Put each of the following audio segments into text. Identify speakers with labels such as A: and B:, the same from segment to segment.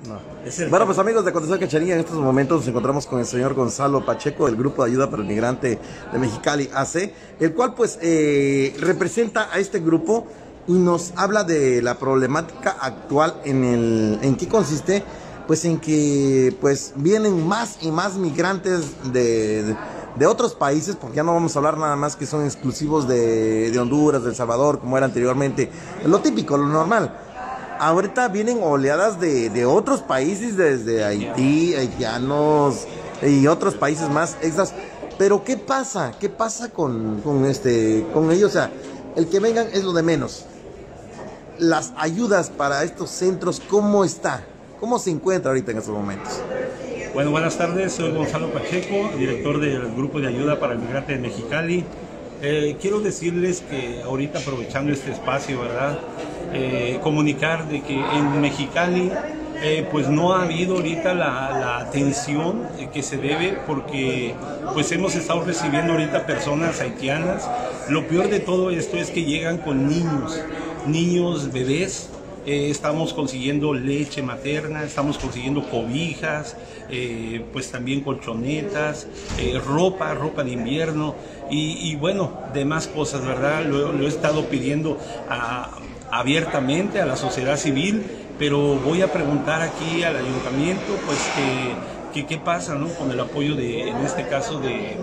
A: No.
B: Bueno, pues amigos de Contestación Cachanilla, en estos momentos nos encontramos con el señor Gonzalo Pacheco del Grupo de Ayuda para el Migrante de Mexicali AC, el cual pues representa a este grupo y nos habla de la problemática actual en qué consiste, pues en que pues vienen más y más migrantes de otros países, porque ya no vamos a hablar nada más que son exclusivos de Honduras, de El Salvador, como era anteriormente, lo típico, lo normal. Ahorita vienen oleadas de otros países, desde Haití, haitianos y otros países más extras. Pero ¿qué pasa? ¿Qué pasa con ellos? O sea, el que vengan es lo de menos. Las ayudas para estos centros, ¿cómo está? ¿Cómo se encuentra ahorita en estos momentos?
A: Bueno, buenas tardes, soy Gonzalo Pacheco, director del Grupo de Ayuda para el Migrante de Mexicali. Quiero decirles que ahorita, aprovechando este espacio, ¿verdad? Comunicar de que en Mexicali pues no ha habido ahorita la atención que se debe, porque pues hemos estado recibiendo ahorita personas haitianas. Lo peor de todo esto es que llegan con niños bebés. Estamos consiguiendo leche materna, estamos consiguiendo cobijas, pues también colchonetas, ropa de invierno y bueno, demás cosas, ¿verdad? Lo he estado pidiendo abiertamente a la sociedad civil, pero voy a preguntar aquí al ayuntamiento, pues qué pasa, ¿no? Con el apoyo en este caso de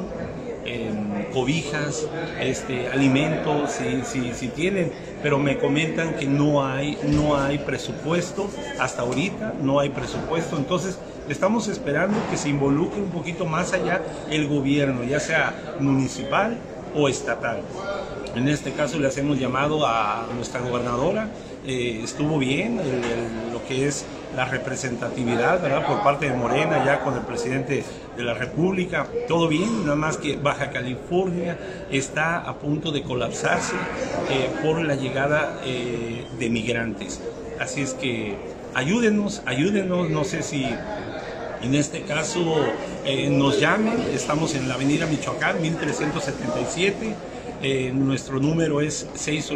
A: cobijas, alimentos, si tienen, pero me comentan que no hay presupuesto, hasta ahorita no hay presupuesto, entonces estamos esperando que se involucre un poquito más allá el gobierno, ya sea municipal o estatal. En este caso le hacemos llamado a nuestra gobernadora, estuvo bien lo que es la representatividad, ¿verdad? Por parte de Morena, ya con el presidente de la República, todo bien, nada más que Baja California está a punto de colapsarse por la llegada de migrantes. Así es que ayúdenos, no sé si en este caso nos llamen, estamos en la avenida Michoacán, 1377. Nuestro número es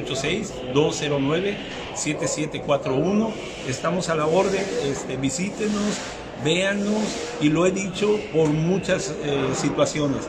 A: 686-209-7741. Estamos a la orden, visítenos, véanos, y lo he dicho por muchas situaciones.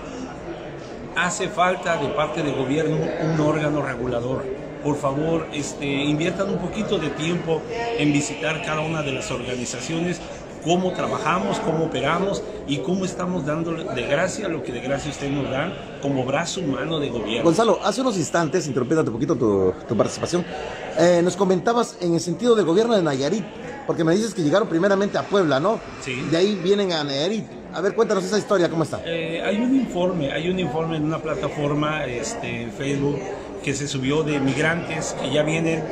A: Hace falta de parte del gobierno un órgano regulador. Por favor, inviertan un poquito de tiempo en visitar cada una de las organizaciones, cómo trabajamos, cómo operamos y cómo estamos dando de gracia lo que de gracia ustedes nos dan como brazo humano de gobierno.
B: Gonzalo, hace unos instantes, interrumpiéndote un poquito tu participación, nos comentabas en el sentido del gobierno de Nayarit, porque me dices que llegaron primeramente a Puebla, ¿no?
A: Sí.
B: De ahí vienen a Nayarit. A ver, cuéntanos esa historia, ¿cómo está?
A: Hay un informe en una plataforma en Facebook que se subió de migrantes que ya vienen,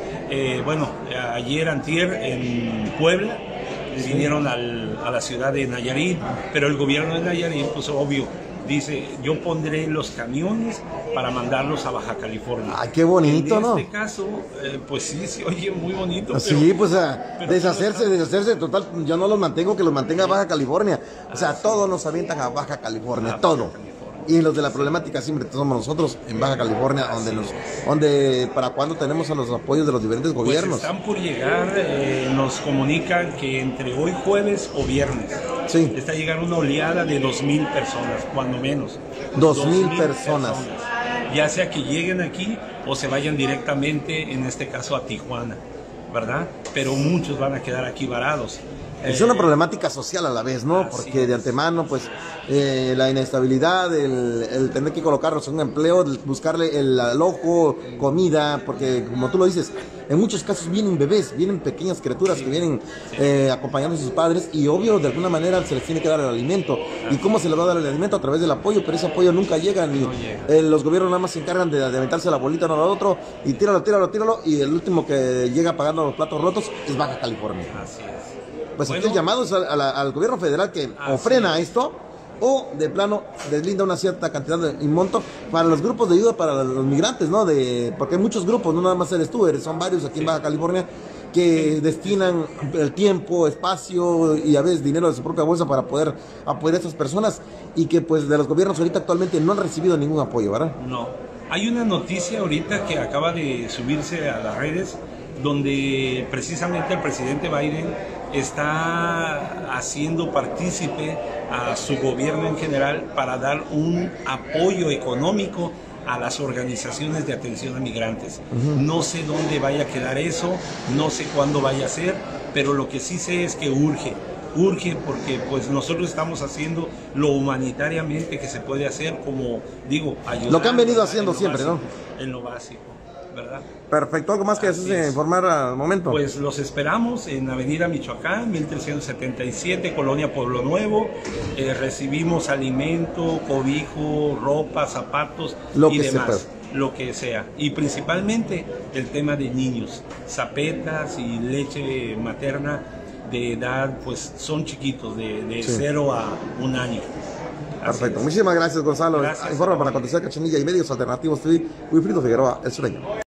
A: ayer, antier, en Puebla. Vinieron a la ciudad de Nayarit, pero el gobierno de Nayarit, pues obvio, dice, yo pondré los camiones para mandarlos a Baja California.
B: ¡Ay, qué bonito! ¿No?
A: En este caso, pues sí, se oye muy bonito.
B: Sí, pues deshacerse, total, yo no los mantengo, que los mantenga Baja California. O sea, todos nos avientan a Baja California, todo. Y los de la problemática siempre somos nosotros en Baja California, donde para cuando tenemos a los apoyos de los diferentes gobiernos.
A: Pues están por llegar, nos comunican que entre hoy jueves o viernes está llegando una oleada de 2,000 personas, cuando menos.
B: 2,000 personas.
A: Ya sea que lleguen aquí o se vayan directamente, en este caso, a Tijuana, ¿verdad? Pero muchos van a quedar aquí varados.
B: Es una problemática social a la vez, ¿no? Porque de antemano, pues, la inestabilidad, el tener que colocarlos en un empleo, buscarle el alojo, comida, porque como tú lo dices, en muchos casos vienen bebés, vienen pequeñas criaturas que vienen acompañando a sus padres, y obvio, de alguna manera se les tiene que dar el alimento. ¿Y cómo se les va a dar el alimento? A través del apoyo, pero ese apoyo nunca llega, ni los gobiernos nada más se encargan de aventarse la bolita uno al otro, y tíralo, y el último que llega pagando los platos rotos es Baja California.
A: Así es.
B: Pues aquí el llamado es al gobierno federal que o frena esto, o de plano deslinda una cierta cantidad y monto para los grupos de ayuda para los migrantes, ¿no? Porque hay muchos grupos, no nada más eres tú, son varios aquí en Baja California que destinan el tiempo, espacio y a veces dinero de su propia bolsa para poder apoyar a estas personas, y que pues de los gobiernos ahorita actualmente no han recibido ningún apoyo, ¿verdad?
A: No. Hay una noticia ahorita que acaba de subirse a las redes, donde precisamente el presidente Biden está haciendo partícipe a su gobierno en general para dar un apoyo económico a las organizaciones de atención a migrantes. No sé dónde vaya a quedar eso, no sé cuándo vaya a ser, pero lo que sí sé es que urge porque pues nosotros estamos haciendo lo humanitariamente que se puede hacer, como digo, ayudar.
B: Lo que han venido haciendo siempre,
A: básico,
B: ¿no?
A: En lo básico, ¿verdad?
B: Perfecto. ¿Algo más que desees informar al momento?
A: Pues los esperamos en Avenida Michoacán, 1377, Colonia Pueblo Nuevo. Recibimos alimento, cobijo, ropa, zapatos y demás. Lo que sea. Y principalmente el tema de niños. Zapetas y leche materna de edad, pues son chiquitos, de 0 a 1 año.
B: Perfecto. Muchísimas gracias, Gonzalo.
A: Gracias.
B: Informa para acontecer Cachanilla y Medios Alternativos TV, Wilfrido Figueroa, El Sureño.